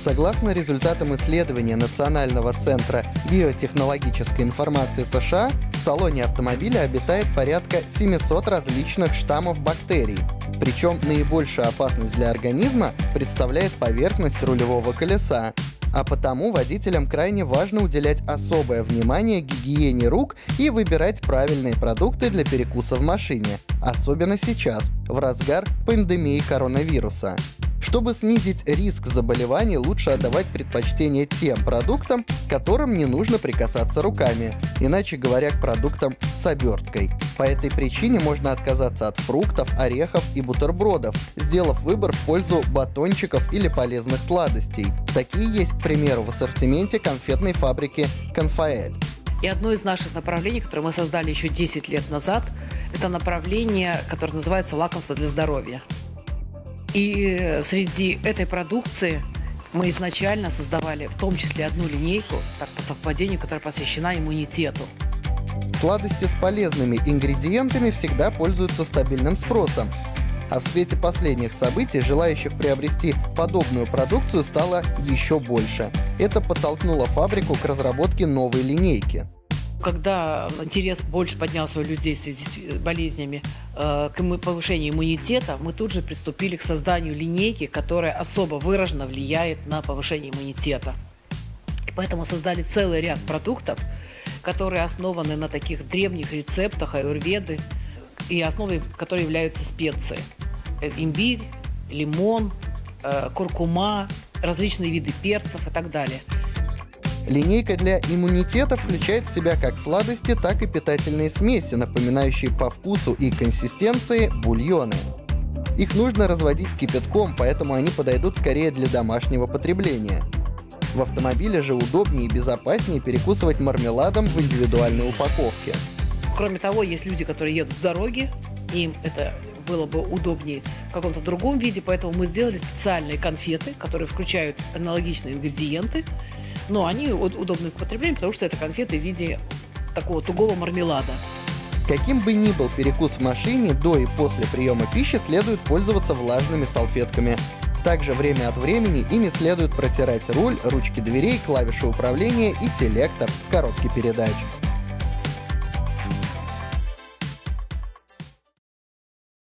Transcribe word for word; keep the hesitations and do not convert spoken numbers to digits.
Согласно результатам исследования Национального центра биотехнологической информации США, в салоне автомобиля обитает порядка семисот различных штаммов бактерий. Причем наибольшую опасность для организма представляет поверхность рулевого колеса. А потому водителям крайне важно уделять особое внимание гигиене рук и выбирать правильные продукты для перекуса в машине, особенно сейчас, в разгар пандемии коронавируса. Чтобы снизить риск заболеваний, лучше отдавать предпочтение тем продуктам, к которым не нужно прикасаться руками, иначе говоря, к продуктам с оберткой. По этой причине можно отказаться от фруктов, орехов и бутербродов, сделав выбор в пользу батончиков или полезных сладостей. Такие есть, к примеру, в ассортименте конфетной фабрики «Конфаэль». И одно из наших направлений, которое мы создали еще десять лет назад, это направление, которое называется «Лакомство для здоровья». И среди этой продукции мы изначально создавали в том числе одну линейку, так по совпадению, которая посвящена иммунитету. Сладости с полезными ингредиентами всегда пользуются стабильным спросом. А в свете последних событий желающих приобрести подобную продукцию стало еще больше. Это подтолкнуло фабрику к разработке новой линейки. Когда интерес больше поднялся у людей в связи с болезнями, э, к повышению иммунитета, мы тут же приступили к созданию линейки, которая особо выраженно влияет на повышение иммунитета. И поэтому создали целый ряд продуктов, которые основаны на таких древних рецептах аюрведы, и основой которой являются специи. Имбирь, лимон, э, куркума, различные виды перцев и так далее. Линейка для иммунитета включает в себя как сладости, так и питательные смеси, напоминающие по вкусу и консистенции бульоны. Их нужно разводить кипятком, поэтому они подойдут скорее для домашнего потребления. В автомобиле же удобнее и безопаснее перекусывать мармеладом в индивидуальной упаковке. Кроме того, есть люди, которые едут в дороге, им это было бы удобнее в каком-то другом виде, поэтому мы сделали специальные конфеты, которые включают аналогичные ингредиенты, но они удобны к потреблению, потому что это конфеты в виде такого тугого мармелада. Каким бы ни был перекус в машине, до и после приема пищи следует пользоваться влажными салфетками. Также время от времени ими следует протирать руль, ручки дверей, клавиши управления и селектор коробки передач.